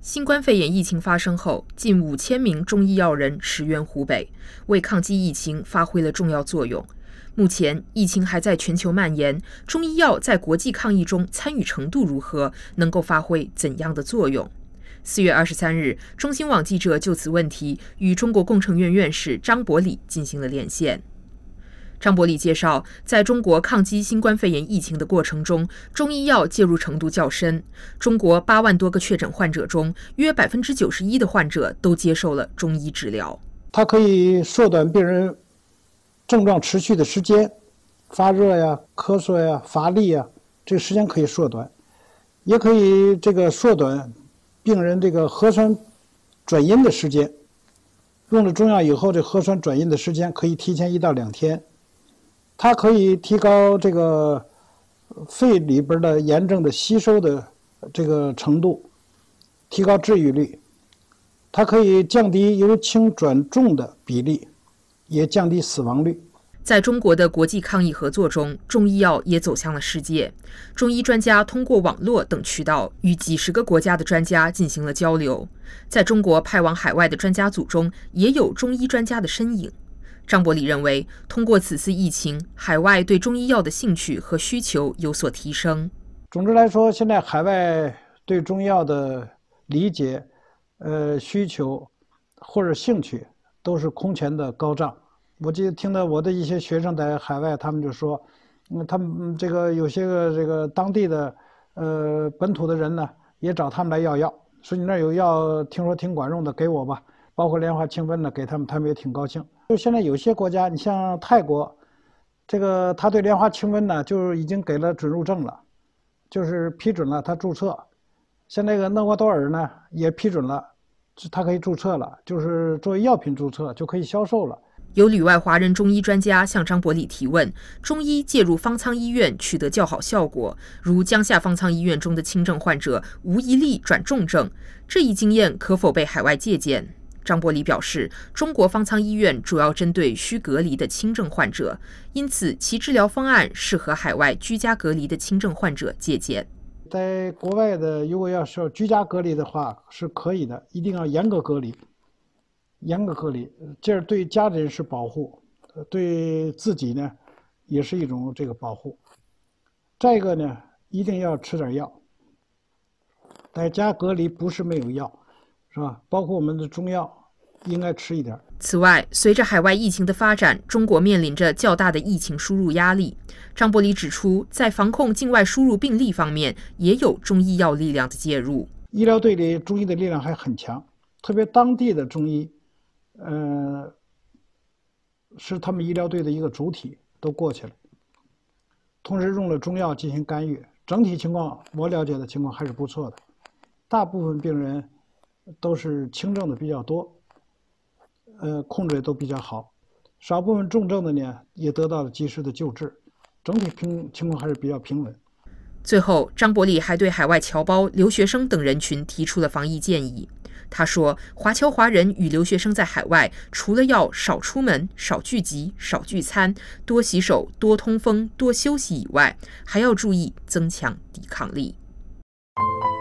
新冠肺炎疫情发生后，近5000名中医药人驰援湖北，为抗击疫情发挥了重要作用。目前，疫情还在全球蔓延，中医药在国际抗疫中参与程度如何？能够发挥怎样的作用？4月23日，中新网记者就此问题与中国工程院院士张伯礼进行了连线。张伯礼介绍，在中国抗击新冠肺炎疫情的过程中，中医药介入程度较深。中国8万多个确诊患者中，约91%的患者都接受了中医治疗。 它可以缩短病人症状持续的时间，发热呀、咳嗽呀、乏力呀，这个时间可以缩短，也可以缩短病人核酸转阴的时间。用了中药以后，这核酸转阴的时间可以提前1到2天。它可以提高肺里边的炎症的吸收的程度，提高治愈率。它可以降低由轻转重的比例，也降低死亡率。 在中国的国际抗疫合作中，中医药也走向了世界。中医专家通过网络等渠道与几十个国家的专家进行了交流。在中国派往海外的专家组中，也有中医专家的身影。张伯礼认为，通过此次疫情，海外对中医药的兴趣和需求有所提升。 总之来说，现在海外对中医药的理解、需求或者兴趣都是空前的高涨。我记得听到我的一些学生在海外，他们就说，他们有些当地的本土的人呢，也找他们来要药，说你那儿有药，听说挺管用的，给我吧。包括莲花清瘟呢，给他们也挺高兴。就现在有些国家，你像泰国，他对莲花清瘟呢，就是已经给了准入证了，就是批准了他注册。像厄瓜多尔呢，也批准了，他可以注册了，就是作为药品注册就可以销售了。 有旅外华人中医专家向张伯礼提问：中医介入方舱医院取得较好效果，如江夏方舱医院中的轻症患者无一例转重症，这一经验可否被海外借鉴？张伯礼表示，中国方舱医院主要针对需隔离的轻症患者，因此其治疗方案适合海外居家隔离的轻症患者借鉴。 在国外的，如果要是居家隔离的话，是可以的，一定要严格隔离，这样对家人是保护，对自己呢也是一种保护。再一个呢，一定要吃点药，在家隔离不是没有药，是吧？包括我们的中药应该吃一点。 此外，随着海外疫情的发展，中国面临着较大的疫情输入压力。张伯礼指出，在防控境外输入病例方面，也有中医药力量的介入。 医疗队里中医的力量还很强，特别当地的中医，是他们医疗队的一个主体，都过去了。同时用了中药进行干预，整体情况我了解的情况还是不错的。大部分病人都是轻症的比较多，控制也都比较好，少部分重症的呢也得到了及时的救治，整体情况还是比较平稳。 最后，张伯礼还对海外侨胞、留学生等人群提出了防疫建议。他说，华侨华人与留学生在海外，除了要少出门、少聚集、少聚餐、多洗手、多通风、多休息以外，还要注意增强抵抗力。